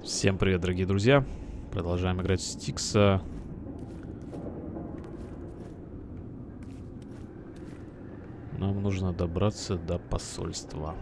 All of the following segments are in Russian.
Всем привет, дорогие друзья. Продолжаем играть в Стикса. Нам нужно добраться до посольства.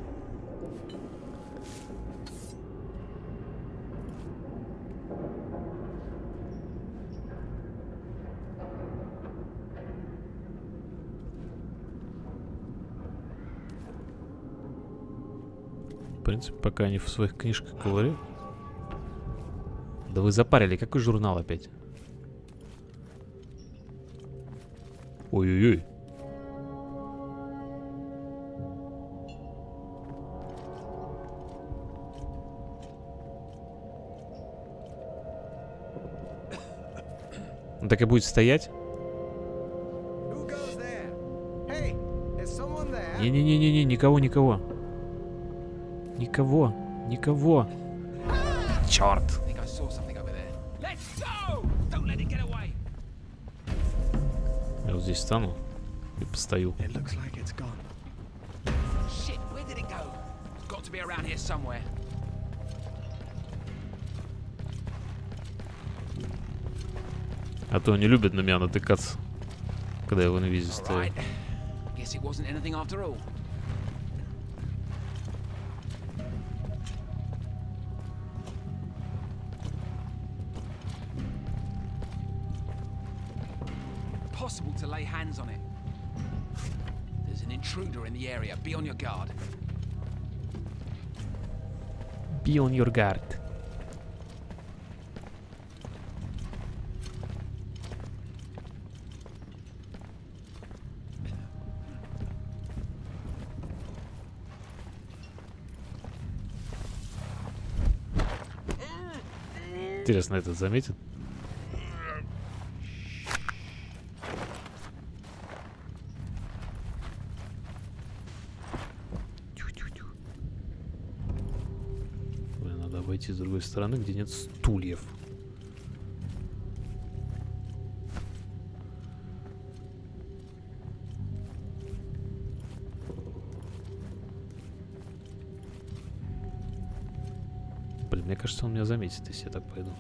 В принципе, пока они в своих книжках говорят. Да вы запарили, какой журнал опять? Ой-ой-ой. Он так и будет стоять? Не-не-не-не-не, никого. Никого. Черт. Я вот здесь стану и постою. А то они любят на меня натыкаться, когда я в инвизе стою. Possible to lay hands on it. There's an intruder in the area. Be on your guard. Be on your guard. Интересно, этот заметит? С другой стороны, где нет стульев. Блин, мне кажется, он меня заметит, если я так пойду.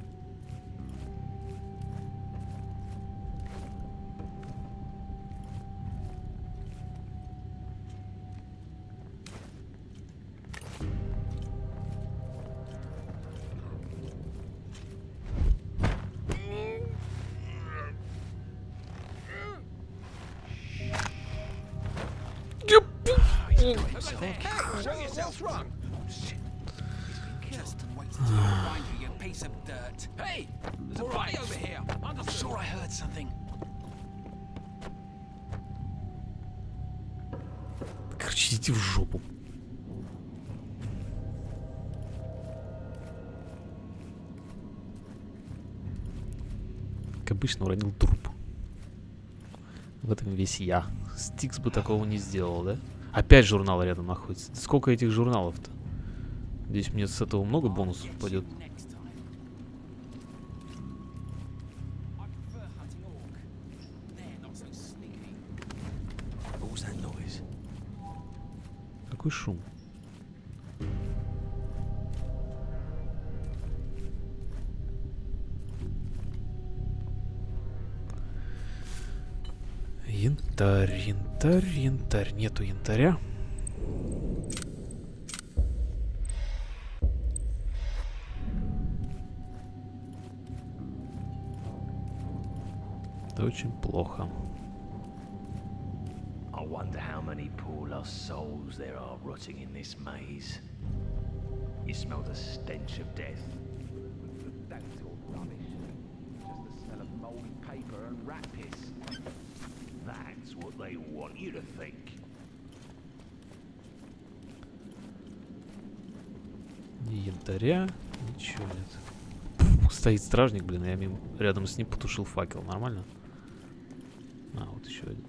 Короче, иди в жопу. Как обычно, уронил труп. В этом весь я. Стикс бы такого не сделал, да? Опять журнал рядом находится. Сколько этих журналов-то? Здесь мне с этого много бонусов пойдет. Какой шум? Янтарь. Нету янтаря. Это очень плохо. I wonder how many poor lost souls there are rotting in this maze. You smell the stench of death. That's all rubbish. Just the smell of moldy paper and rat piss. That's what they want you to think. Ни янтаря, ничего нет. Стоит стражник, блин, я рядом с ним потушил факел. Нормально? А, вот еще один.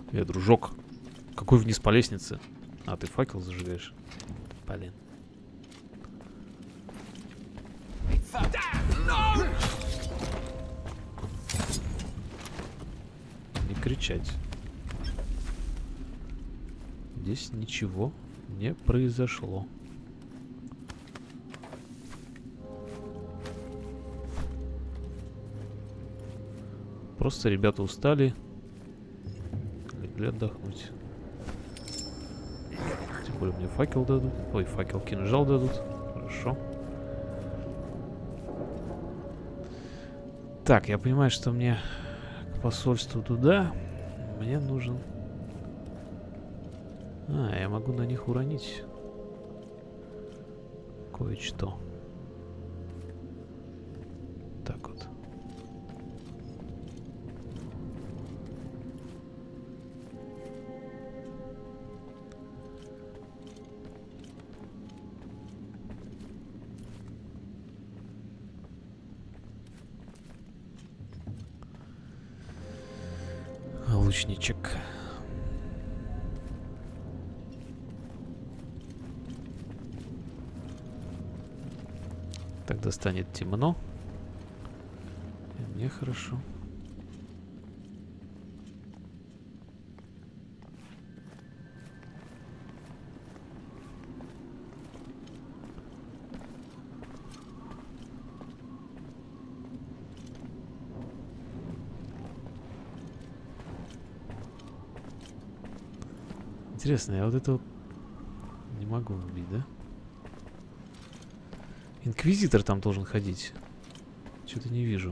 Дружок. Какой вниз по лестнице? А, ты факел зажигаешь? Блин. Не кричать. Здесь ничего не произошло. Просто ребята устали. Легли отдохнуть. Тем более мне факел дадут. Ой, факел, кинжал дадут. Хорошо. Так, я понимаю, что мне к посольству туда. Мне нужен... А, я могу на них уронить кое-что. Так вот. Лучничек. Тогда станет темно. И мне хорошо. Интересно, я вот это вот не могу убить, да? Инквизитор там должен ходить. Что-то не вижу.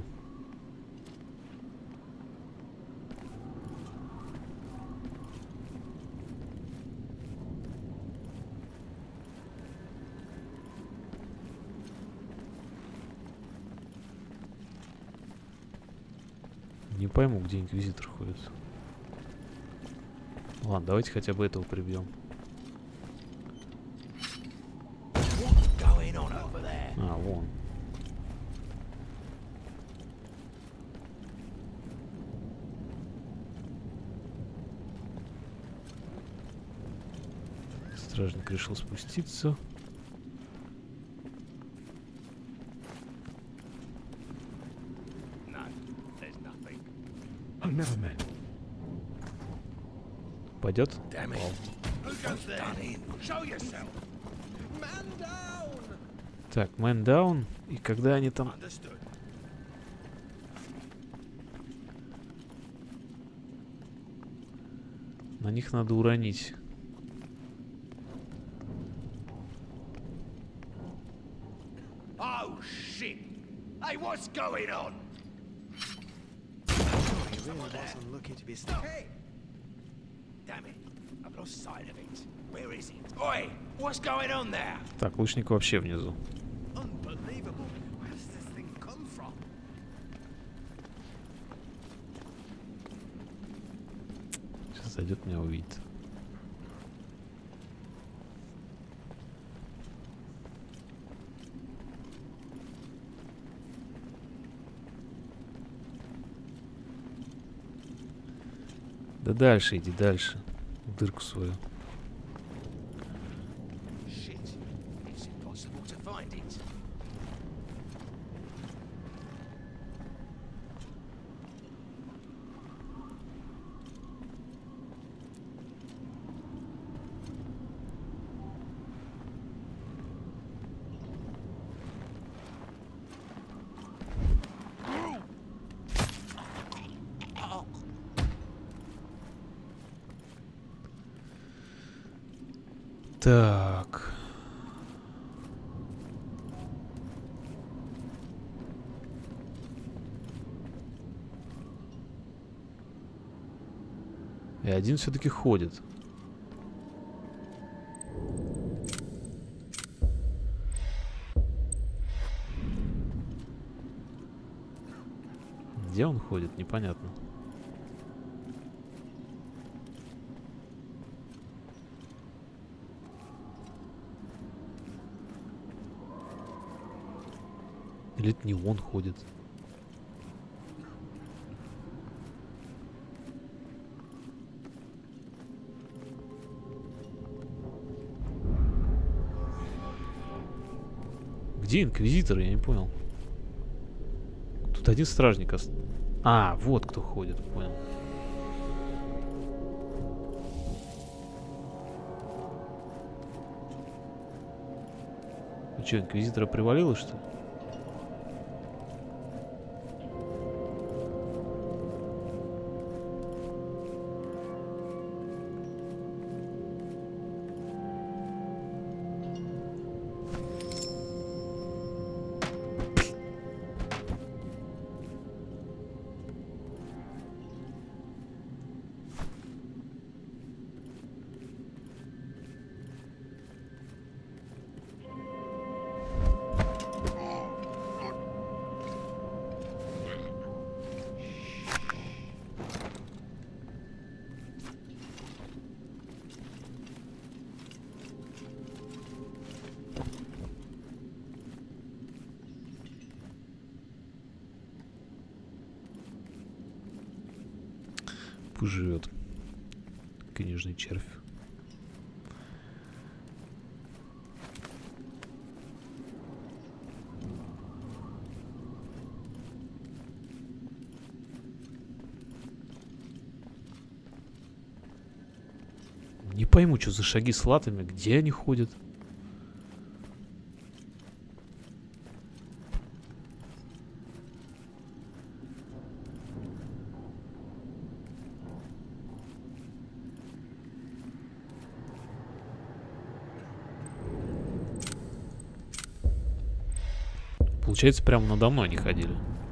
Не пойму, где инквизитор ходит. Ладно, давайте хотя бы этого прибьем. А, вон. Стражник решил спуститься. Пойдет? Так, man down. И когда они там... На них надо уронить. Oh shit! Hey, what's going on? Hey! Damn it! I've lost sight of it. Where is it? Oi! What's going on there? Так, лучник вообще внизу. Unbelievable! Where does this thing come from? Сейчас зайдет, меня увидит. Да дальше иди, дальше. В дырку свою. Shit! It's impossible to find it. Так. И один все-таки ходит. Где он ходит, непонятно. Или это не он ходит? Где инквизитор? Я не понял. Тут один стражник А, вот кто ходит, понял. Ну что, инквизитора привалило, что ли? Пусть живет. Книжный червь. Не пойму, что за шаги с латами, где они ходят. Получается, прямо надо мной они ходили.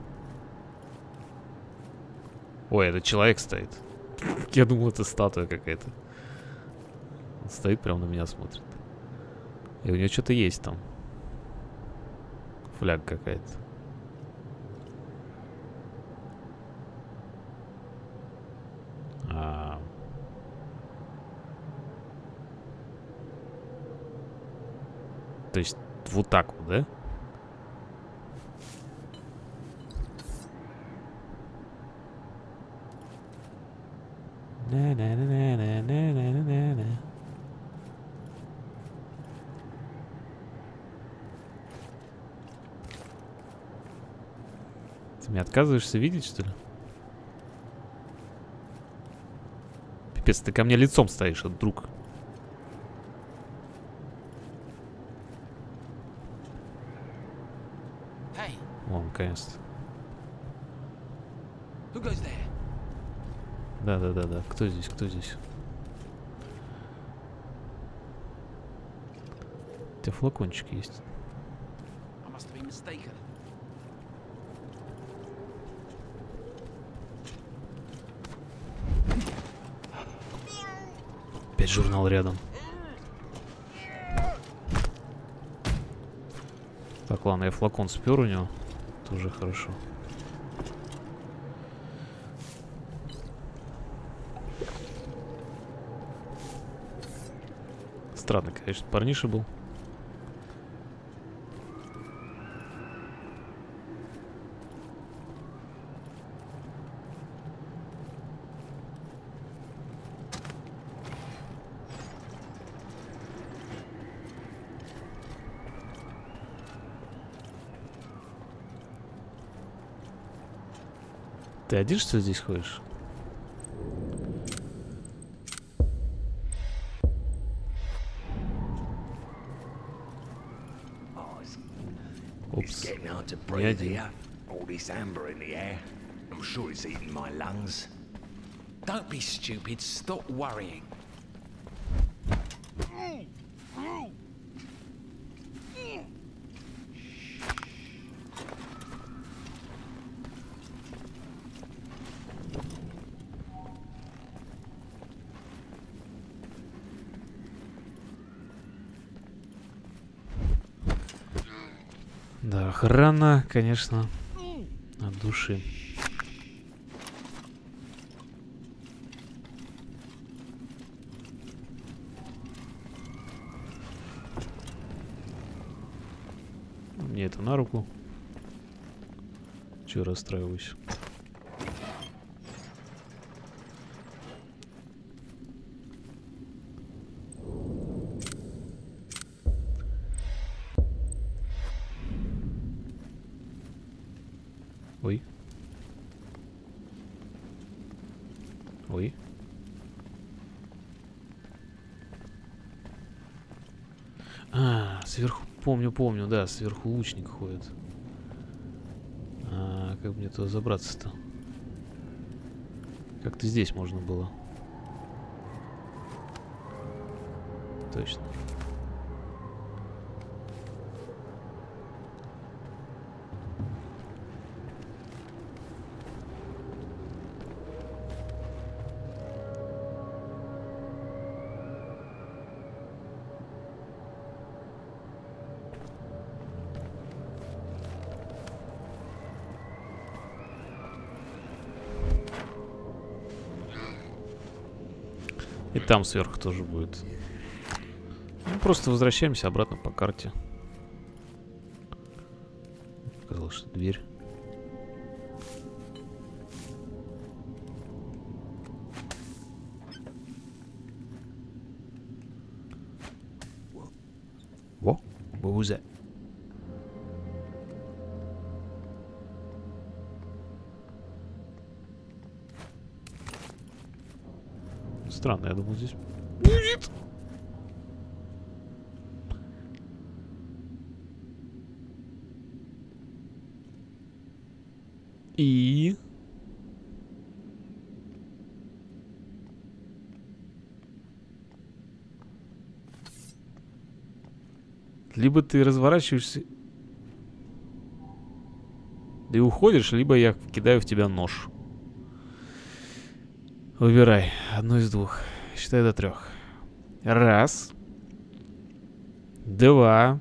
Ой, это человек стоит. Я думал, это статуя какая-то. Он стоит, прямо на меня смотрит. И у него что-то есть там. Фляга какая-то. То есть вот так вот, да? Ты меня отказываешься видеть, что ли? Пипец, ты ко мне лицом стоишь, друг. Hey, О, наконец-то. who goes there? Да. Кто здесь? Кто здесь? У тебя флакончик есть. I must have been mistaken. Опять журнал рядом. Так, ладно, я флакон спер у него. Тоже хорошо. Странно, конечно, парниша был. Ты один, что ли, здесь ходишь? Упс. Getting hard to Не breathe один. here. All this amber in the air. I'm sure it's eating my lungs. Don't be stupid. Stop worrying. Да, охрана, конечно, от души. Мне это на руку. Чего расстраиваюсь? Ой. А, сверху, помню, да, сверху лучник ходит. А, как мне туда забраться-то? Как-то здесь можно было. Точно. И там сверху тоже будет. Ну, просто возвращаемся обратно по карте. Казалось, что дверь. Во, what was that? Странно, я думал, здесь будет. И... либо ты разворачиваешься и уходишь, либо я кидаю в тебя нож. Выбирай. Одно из двух. Считай до 3. 1. 2.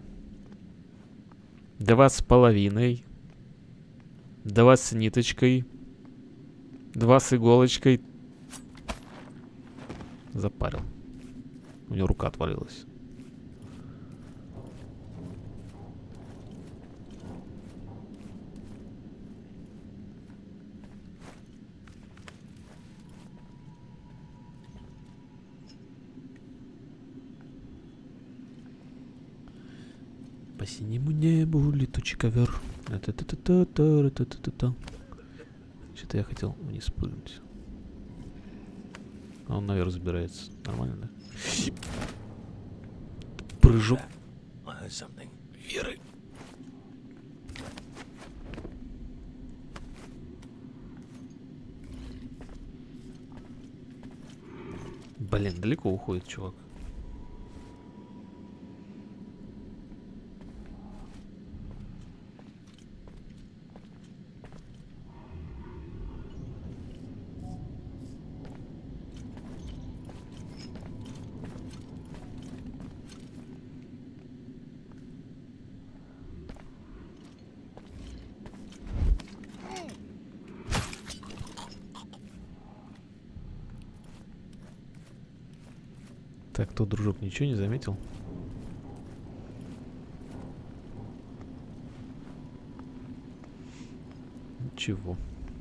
2,5. 2 с ниточкой. 2 с иголочкой. Запарил. У него рука отвалилась. По синему небу летучий ковер. Что-то я хотел вниз прыгнуть. А он наверх забирается. Нормально, да? Прыжок веры. Блин, далеко уходит, чувак. Так, тот дружок ничего не заметил? Ничего.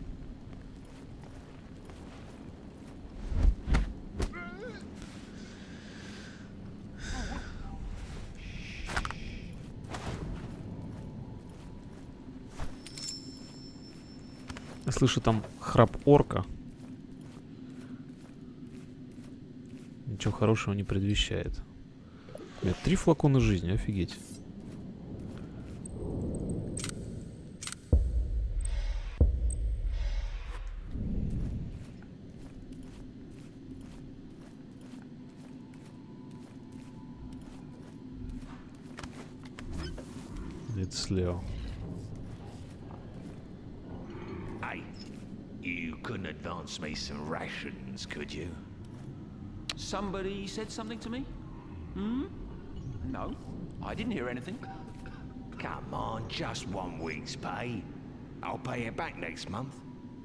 Я слышу там храп орка. Ничего хорошего не предвещает. У меня 3 флакона жизни, офигеть. Это слева. Hey, you couldn't advance me some rations, could you? Somebody said something to me? Hmm? No, I didn't hear anything. Come on, just 1 week's pay. I'll pay it back next month.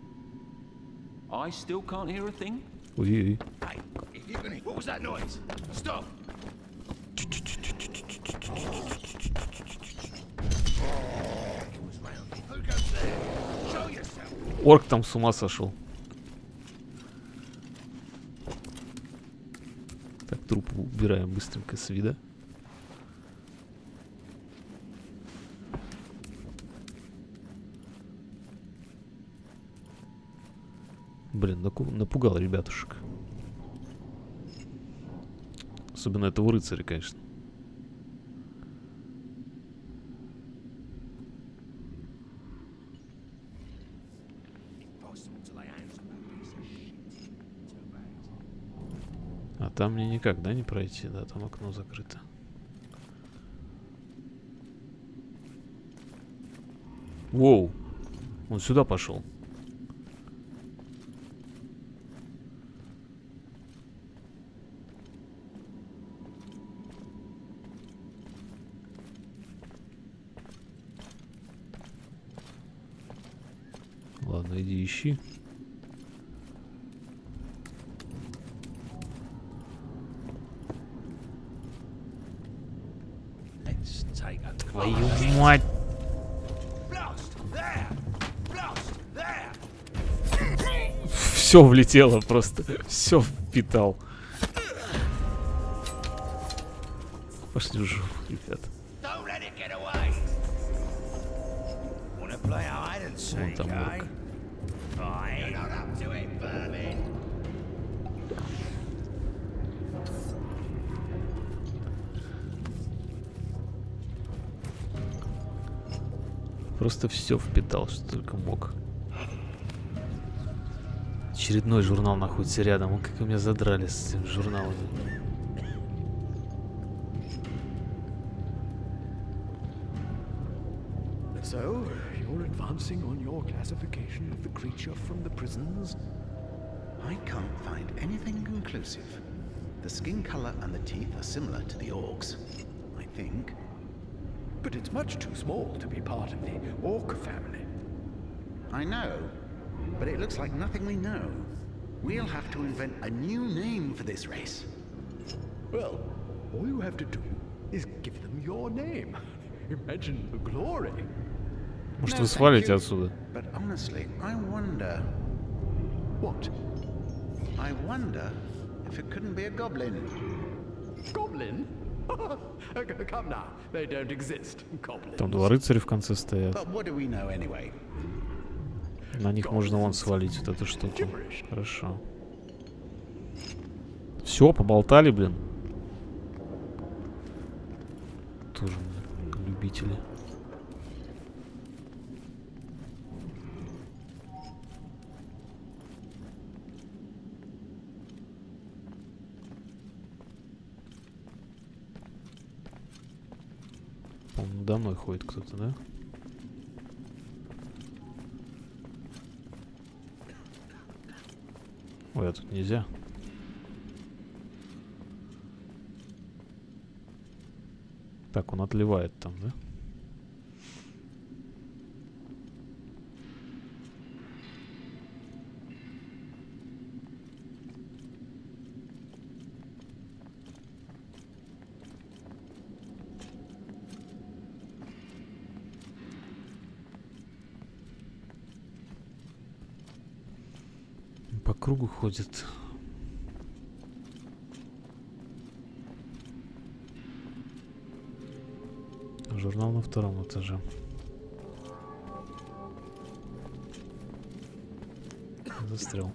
I still can't hear a thing. Ой-ой-ой. Hey, if you're gonna... What was that noise? Stop! Who goes there? Show yourself! Орк там с ума сошел. Так, труп убираем быстренько с вида. Блин, напугал ребятушек. Особенно этого рыцаря, конечно. А там мне никак, да, не пройти? Да, там окно закрыто. Воу! Он сюда пошел. Ладно, иди ищи. Твою мать! Все влетело просто. Все впитал. Пошли уже, ребят. Вон там орк. Просто все впитал, что только мог. Очередной журнал находится рядом. Он как меня задрали с этими журналами. So, you're advancing on your classification of the creature from the prisons? I can't find anything conclusive. The skin color and the teeth are similar to the orcs, I think. But it's much too small to be part of the orc family. I know, but it looks like nothing we know. We'll have to invent a new name for this race. Well, all you have to do is give them your name. Imagine the glory. Может, No, вы thank свалите you. отсюда? But honestly, I wonder What? if it couldn't be a goblin. Goblin? Come now, they don't exist, goblins. Там два рыцаря в конце стоят. But what do we know anyway? На них можно вон свалить вот эту штуку. Хорошо. Все, поболтали, блин. Тоже любители. По-моему, надо мной ходит кто-то, да? Ой, а тут нельзя. Так, он отливает там, да? По кругу ходит. Журнал на втором этаже. Застрял.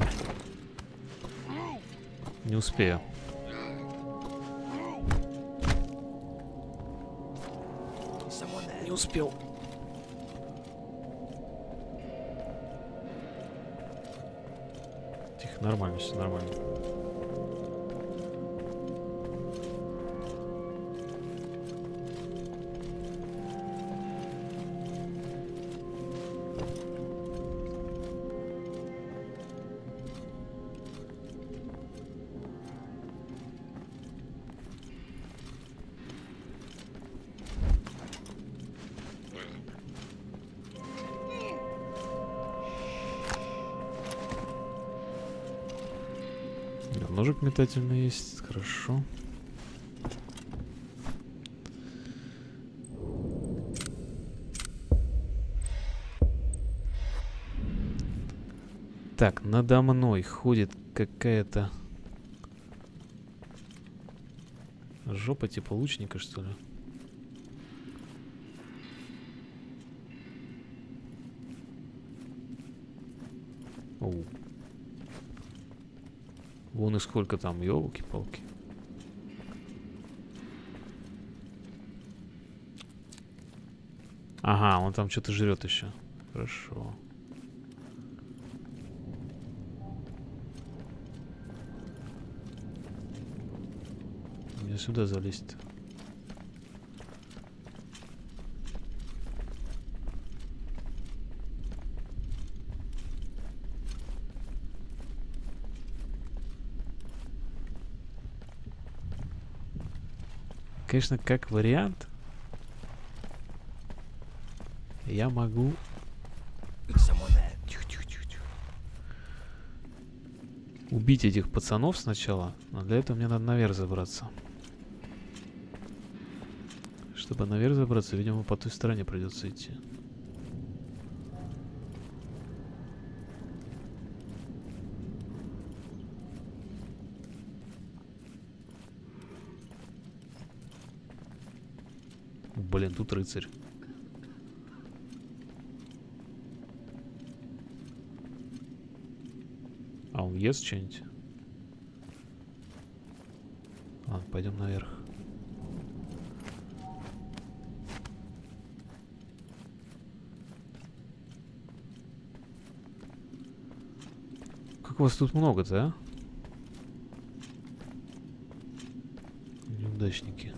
Не успею. Не успел. Тихо, нормально, все нормально. Ножик метательный есть, хорошо. Так, надо мной ходит какая-то жопа типа лучника, что ли? Оу. Вон и сколько там, ёлки-палки. Ага, он там что-то жрет еще. Хорошо. Мне сюда залезть. Конечно, как вариант, я могу... Тихо-тихо-тихо-тихо. Убить этих пацанов сначала, но для этого мне надо наверх забраться. Чтобы наверх забраться, видимо, по той стороне придется идти. Блин, тут рыцарь. А он ест что-нибудь? Ладно, пойдем наверх. Как вас тут много-то, а? Неудачники.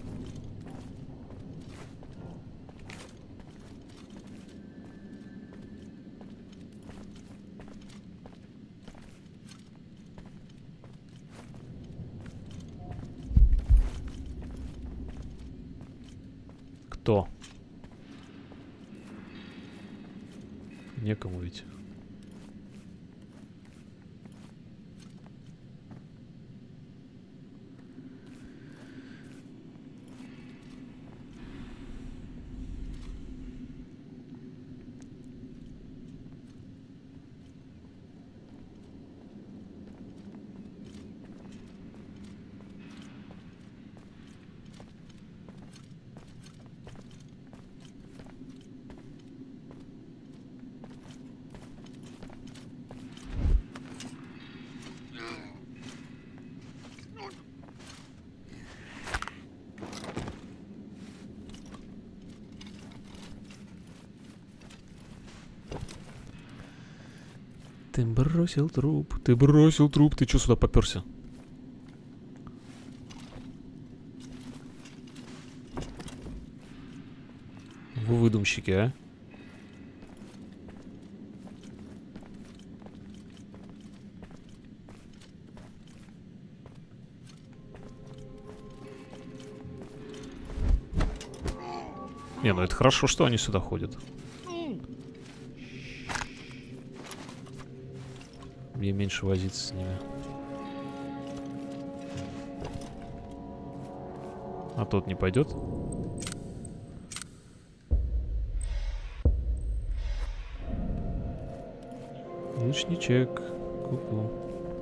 Кто? Некому ведь. Ты бросил труп, ты чё сюда попёрся? Вы выдумщики, а? Не, ну это хорошо, что они сюда ходят. Мне меньше возиться с ними. А тот не пойдет? Лучничек. Ку-ку.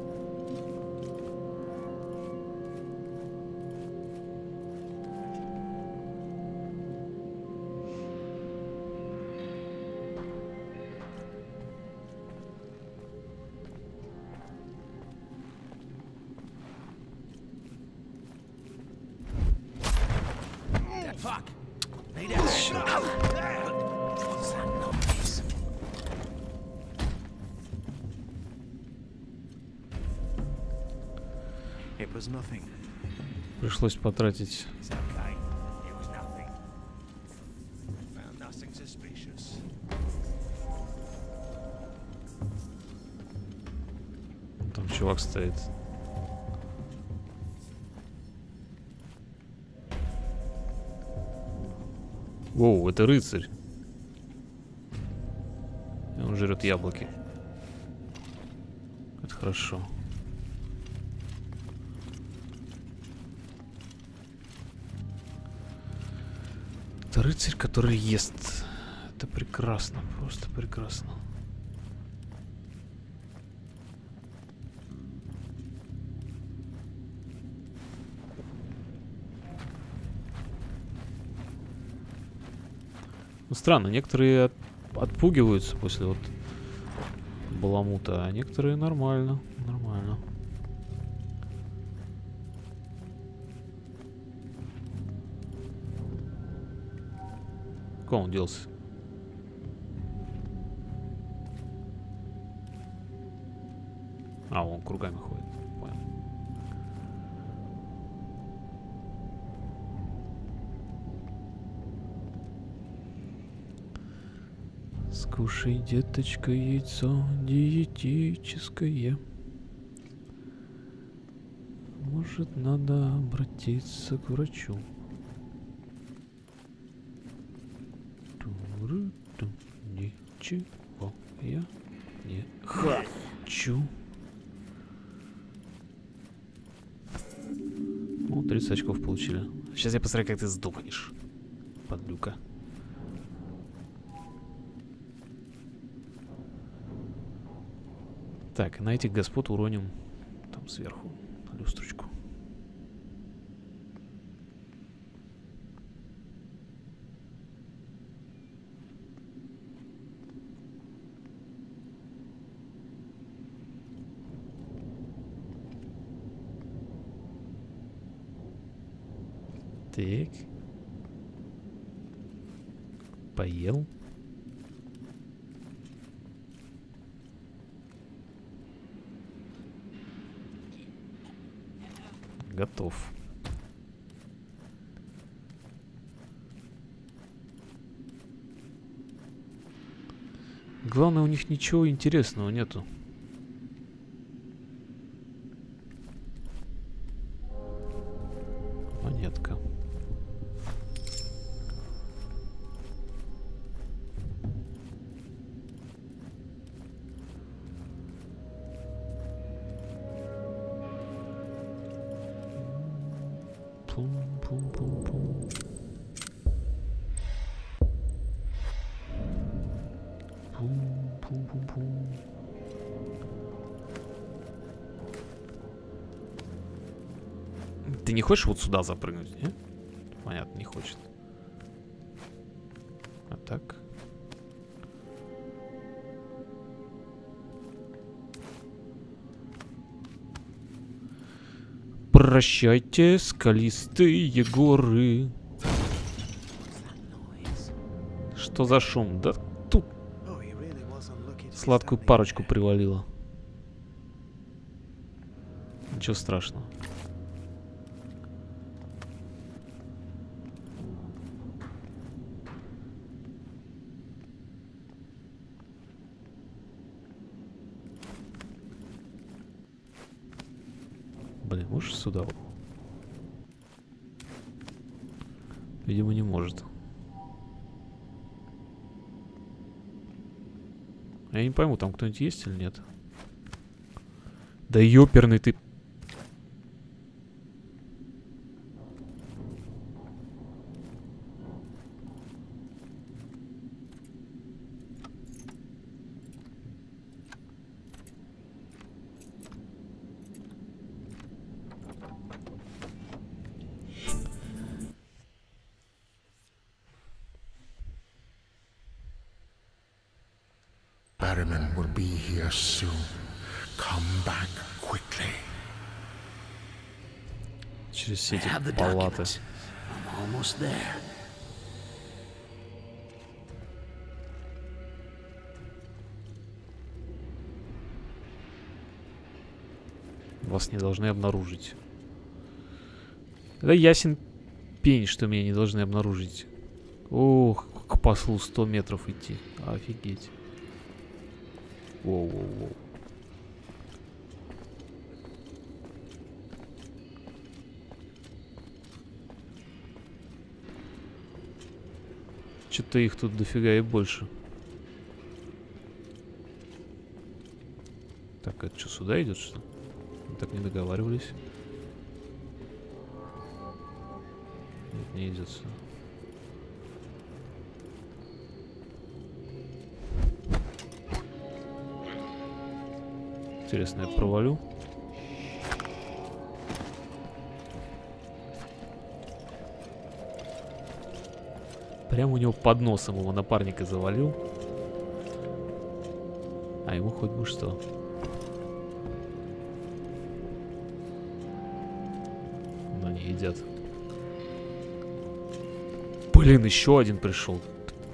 Пришлось потратить. Там чувак стоит. Воу, это рыцарь. И он жрет яблоки. Это хорошо. Это рыцарь, который ест. Это прекрасно, просто прекрасно. Ну, странно, некоторые отпугиваются после вот баламута, а некоторые нормально, нормально. Куда он делся? А, он кругами ходит. Понял. Скушай, деточка, яйцо диетическое. Может, надо обратиться к врачу. Ничего я не хочу. Ну, 30 очков получили. Сейчас я посмотрю, как ты сдохнешь, подлюка. Так, на этих господ уроним там сверху люстрочку. Так. Поел. Готов. Главное, у них ничего интересного нету. Монетка. Пум-пум-пум-пум. Пум-пум-пум-пум. Ты не хочешь вот сюда запрыгнуть, не? Понятно, не хочет. А так? Прощайте, скалистые горы. Что за шум? Да тут сладкую парочку привалило. Ничего страшного. Блин, можешь сюда? Видимо, не может. Я не пойму, там кто-нибудь есть или нет? Да ёперный ты. Barryman will be here soon. Come back quickly. Через все эти палаты. I'm almost there. Вас не должны обнаружить. Да ясен пень, что меня не должны обнаружить. Ох, к послу 100 метров идти. Офигеть. Воу-воу-воу. Что-то их тут дофига и больше. Так, это что, сюда идет, что ли? Мы так не договаривались. Нет, не идет сюда. Интересно, я провалю. Прямо у него под носом его напарника завалил. А ему хоть бы что. Но не едят. Блин, еще один пришел.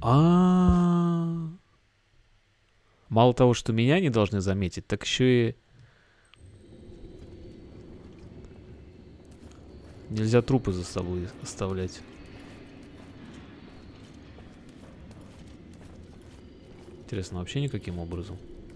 Мало того, что меня не должны заметить, так еще и нельзя трупы за собой оставлять. Интересно, вообще никаким образом.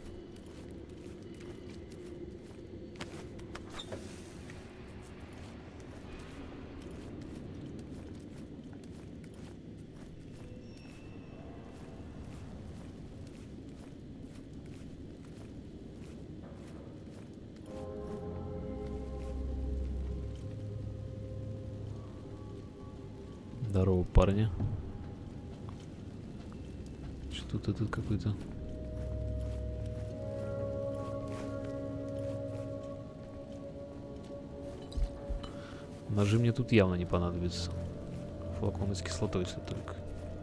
Здорово, парни. Что-то тут какой-то... Ножи мне тут явно не понадобятся. Флаконы с кислотой, если только.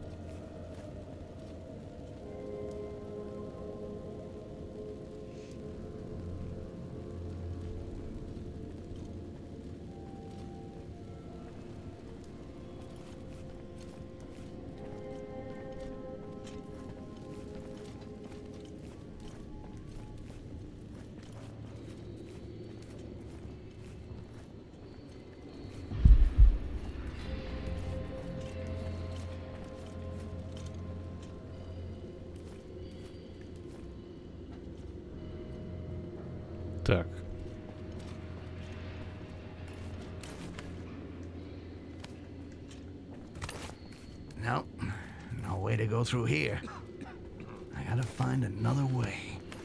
Так. No, no way to go through here. I gotta find another way.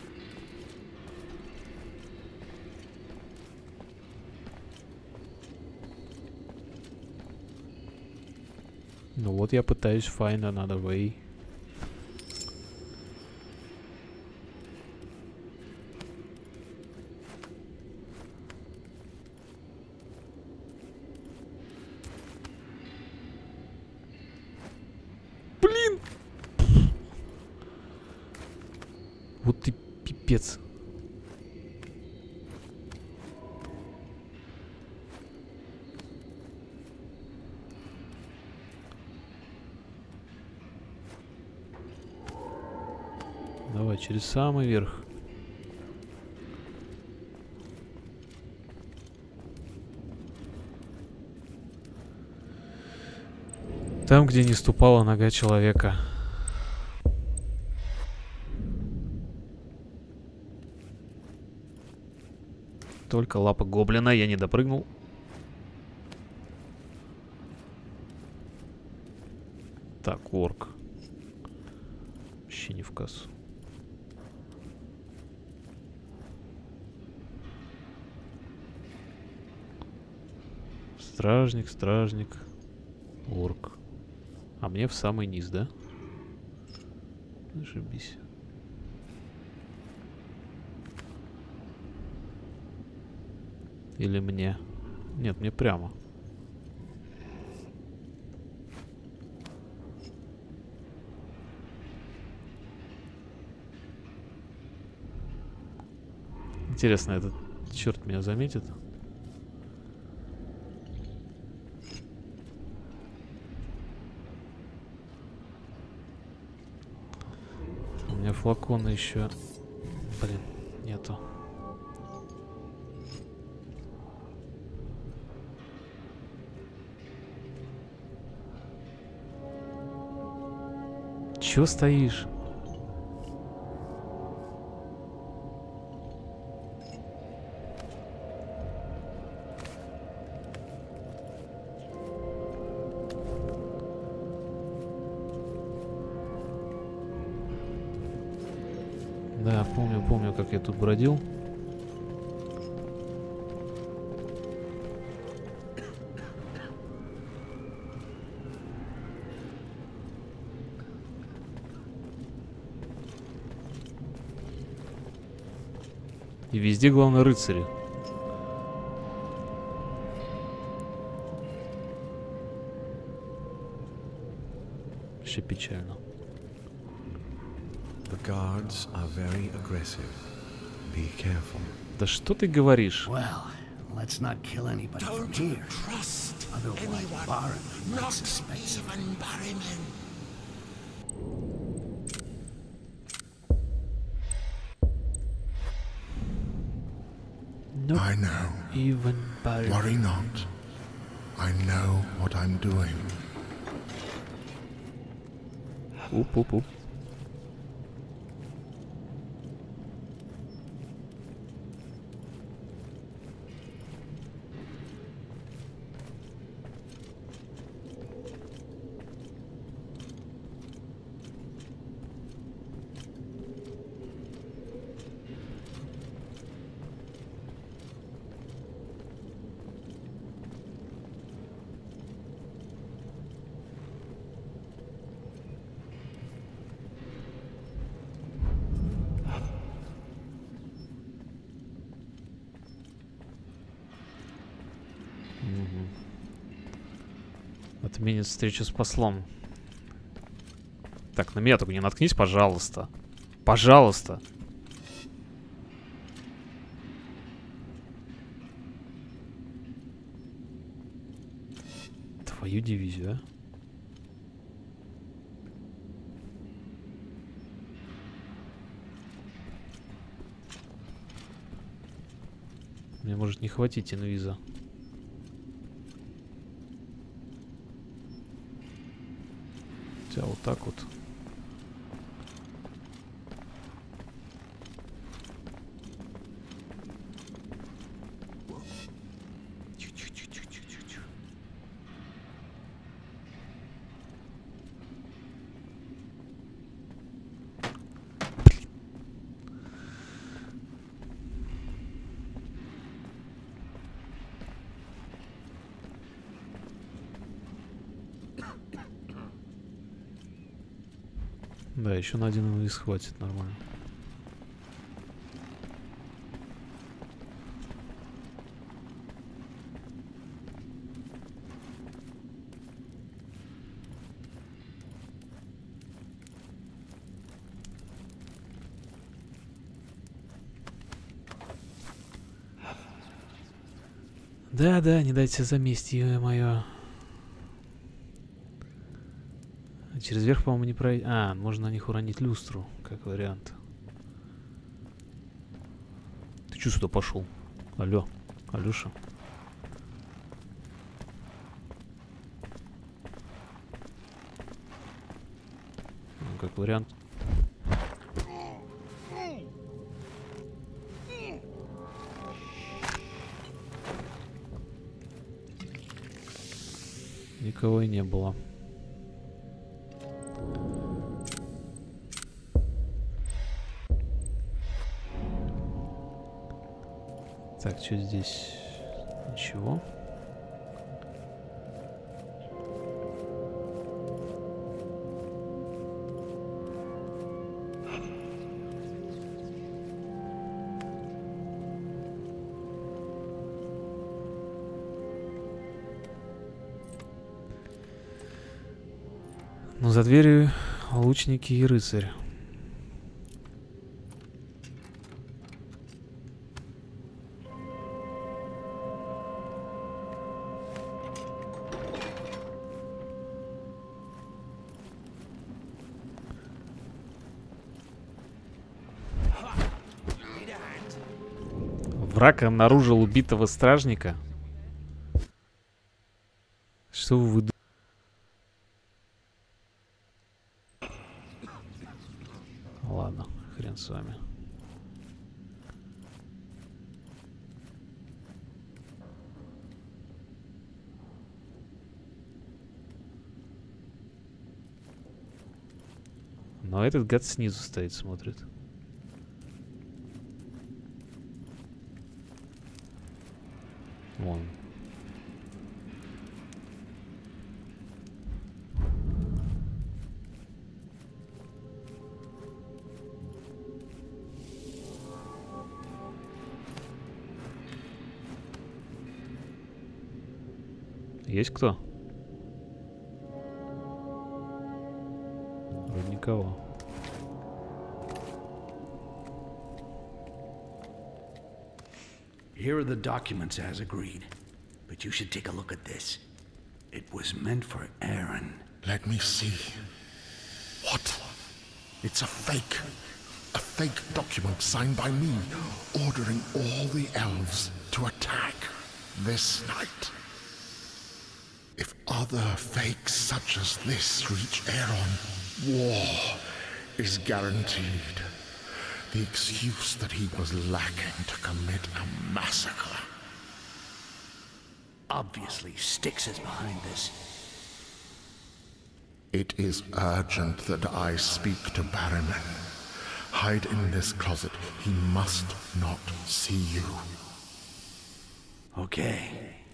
Ну вот я пытаюсь find another way. Блин! Вот ты пипец. Давай через самый верх. Там, где не ступала нога человека. Только лапа гоблина, я не допрыгнул. Так, орк. Вообще не в кассу. Стражник, стражник, орк. А мне в самый низ, да? Зашибись. Или мне? Нет, мне прямо. Интересно, этот черт меня заметит? У меня флакона еще... Блин, нету. Чё стоишь? Да, помню, как я тут бродил. И везде, главное, рыцари. Вообще печально. The guards are very aggressive. Be careful. Да что ты говоришь? Well, let's not kill anybody from here. Otherwise, Baron might suspect something. Not I know. even better. Worry not. I know what I'm doing. Оп-оп-оп. Отменит встречу с послом. Так, на меня только не наткнись, пожалуйста. Пожалуйста. Твою дивизию, а? Мне может не хватить инвиза. Вот так вот. Тихо-тихо-тихо-тихо-тихо. Да, еще на один инвиз хватит нормально. Да, не дайте заместь, ё-моё. Через верх, по-моему, не пройти. А, можно на них уронить люстру, как вариант. Ты чё сюда пошел? Алло, Алёша. Ну, как вариант. Никого и не было. Так, что здесь? Ничего. Ну, за дверью лучники и рыцарь. Враг обнаружил убитого стражника. Что вы выдумали? Ладно, хрен с вами. Но этот гад снизу стоит, смотрит. Вон. Есть кто? Вроде никого. Here are the documents as agreed. But you should take a look at this. It was meant for Aaron. Let me see. What? It's a fake. a fake document signed by me ordering all the elves to attack this night. If other fakes such as this reach Aeron, war is guaranteed. The excuse that he was lacking to commit a massacre. Obviously, Styx is behind this. It is urgent that I speak to Barryman. Hide in this closet. He must not see you. Okay.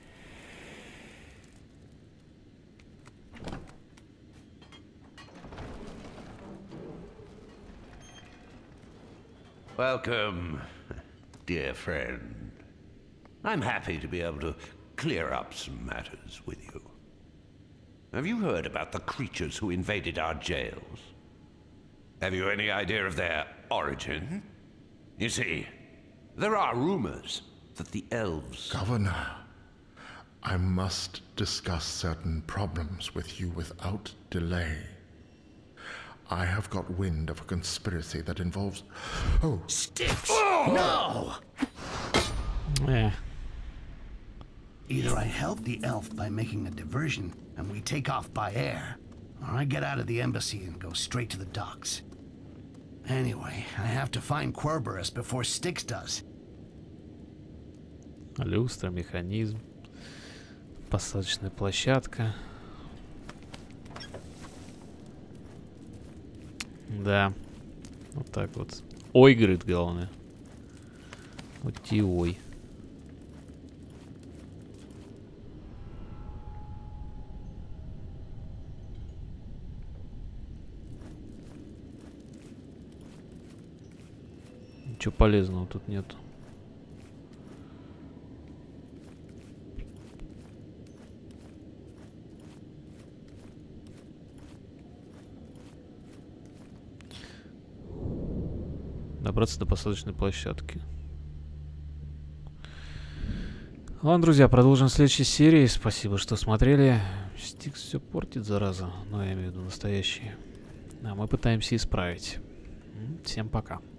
Welcome, dear friend. I'm happy to be able to clear up some matters with you. Have you heard about the creatures who invaded our jails? Have you any idea of their origin? You see, there are rumors that the elves... Governor, I must discuss certain problems with you without delay. I have got wind of a conspiracy that involves... Oh, Styx! No! Either I help the elf by making a diversion, and we take off by air, or I get out of the embassy and go straight to the docks. Anyway, I have to find Querberus before Styx does. Люстра, механизм, посадочная площадка. Да, вот так вот. Ой, говорит, главное. Вот и ой. Ничего полезного тут нету. Добраться до посадочной площадки. Ладно, друзья, продолжим в следующей серии. Спасибо, что смотрели. Стикс все портит, зараза. Но я имею в виду настоящие. А мы пытаемся исправить. Всем пока.